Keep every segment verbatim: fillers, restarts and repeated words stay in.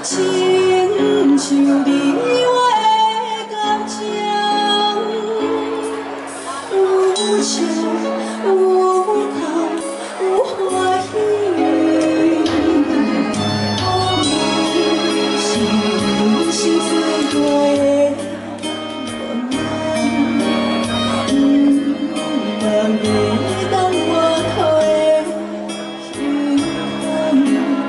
亲像你我的感情，有笑有哭有欢喜，我们是人生最大的愿望，不能袂当我讨的心愿。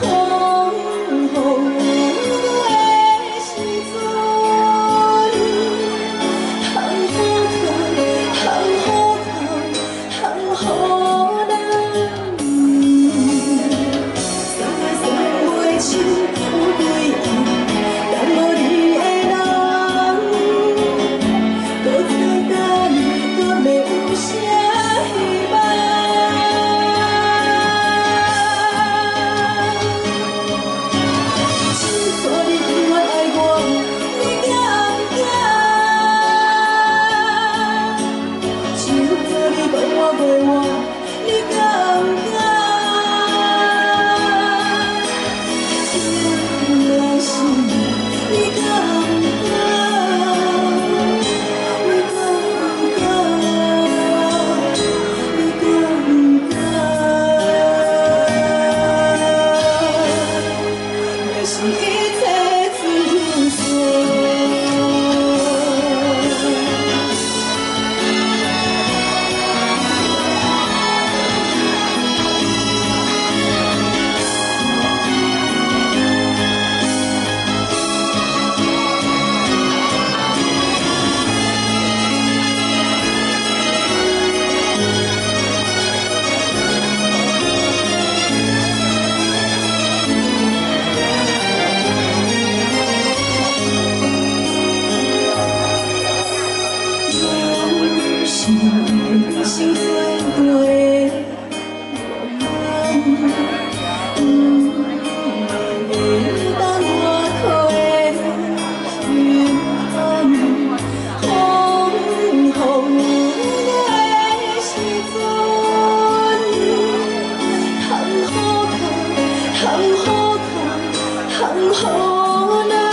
心最大的愿望，不能当我讨的心愿。风风来的时阵，通好空，通好空，通好人。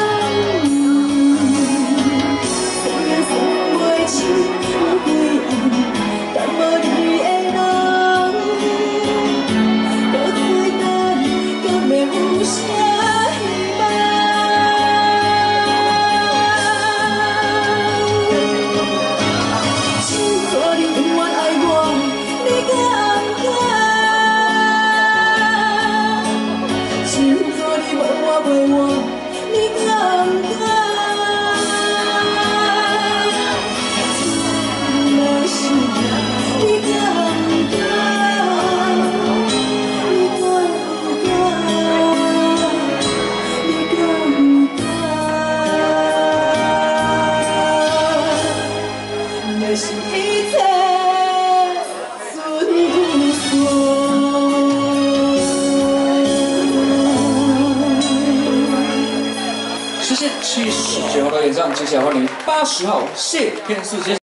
虽然算袂清有几暗。 但无你的人，搁再等，搁要有啥希望？请做你永远爱我，你敢不敢？请做你陪我陪我，你敢不敢？ 是一切顺顺。 谢谢七十九号的演唱，接下来欢迎八十号谢天四。